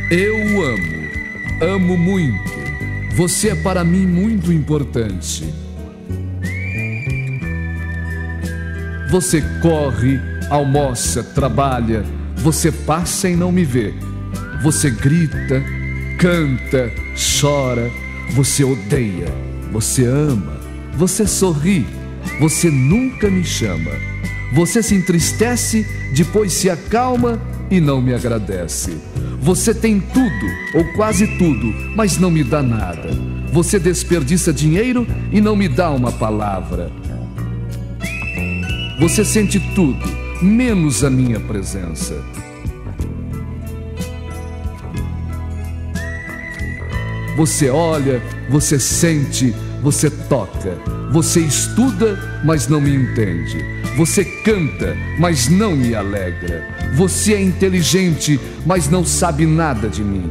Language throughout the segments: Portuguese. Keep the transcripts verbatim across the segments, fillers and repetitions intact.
Eu o amo, amo muito. Você é para mim muito importante. Você corre, almoça, trabalha. Você passa e não me vê. Você grita, canta, chora. Você odeia, você ama, você sorri. Você nunca me chama. Você se entristece, depois se acalma e não me agradece. Você tem tudo, ou quase tudo, mas não me dá nada. Você desperdiça dinheiro e não me dá uma palavra. Você sente tudo, menos a minha presença. Você olha, você sente, você toca. Você estuda, mas não me entende. Você canta, mas não me alegra. Você é inteligente, mas não sabe nada de mim.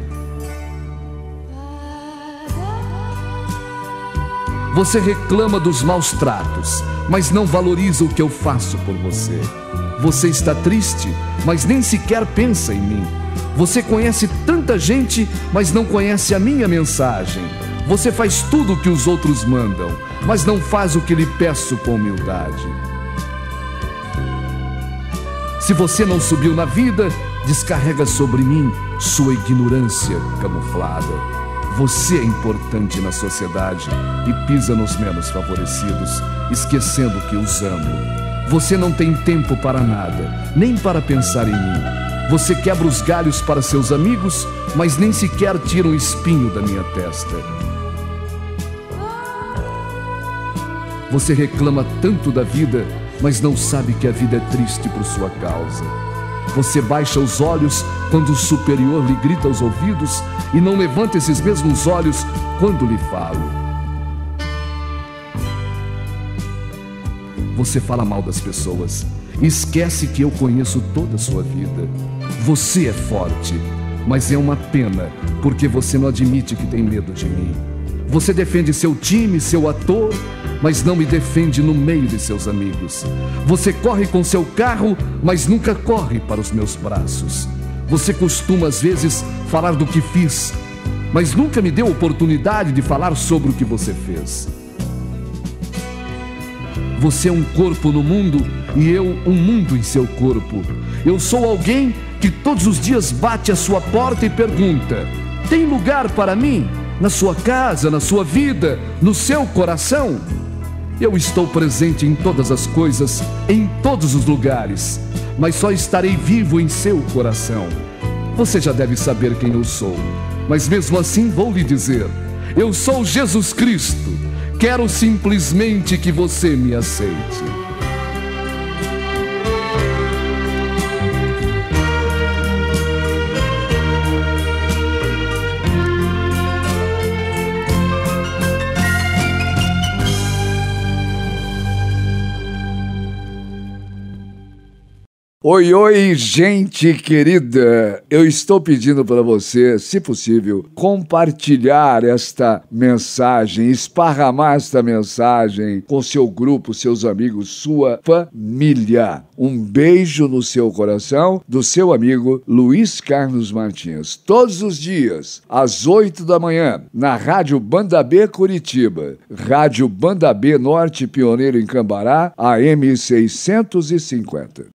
Você reclama dos maus tratos, mas não valoriza o que eu faço por você. Você está triste, mas nem sequer pensa em mim. Você conhece tanta gente, mas não conhece a minha mensagem. Você faz tudo o que os outros mandam, mas não faz o que lhe peço com humildade. Se você não subiu na vida, descarrega sobre mim sua ignorância camuflada. Você é importante na sociedade e pisa nos menos favorecidos, esquecendo que os amo. Você não tem tempo para nada, nem para pensar em mim. Você quebra os galhos para seus amigos, mas nem sequer tira um espinho da minha testa. Você reclama tanto da vida, mas não sabe que a vida é triste por sua causa. Você baixa os olhos quando o superior lhe grita aos ouvidos e não levanta esses mesmos olhos quando lhe falo. Você fala mal das pessoas e esquece que eu conheço toda a sua vida. Você é forte, mas é uma pena porque você não admite que tem medo de mim. Você defende seu time, seu ator, mas não me defende no meio de seus amigos. Você corre com seu carro, mas nunca corre para os meus braços. Você costuma às vezes falar do que fiz, mas nunca me deu oportunidade de falar sobre o que você fez. Você é um corpo no mundo e eu um mundo em seu corpo. Eu sou alguém que todos os dias bate à sua porta e pergunta: tem lugar para mim? Na sua casa, na sua vida, no seu coração? Eu estou presente em todas as coisas, em todos os lugares, mas só estarei vivo em seu coração. Você já deve saber quem eu sou, mas mesmo assim vou lhe dizer: eu sou Jesus Cristo. Quero simplesmente que você me aceite. Oi, oi, gente querida, eu estou pedindo para você, se possível, compartilhar esta mensagem, esparramar esta mensagem com seu grupo, seus amigos, sua família. Um beijo no seu coração, do seu amigo Luiz Carlos Martins. Todos os dias, às oito da manhã, na Rádio Banda B Curitiba, Rádio Banda B Norte Pioneiro em Cambará, A M seiscentos e cinquenta.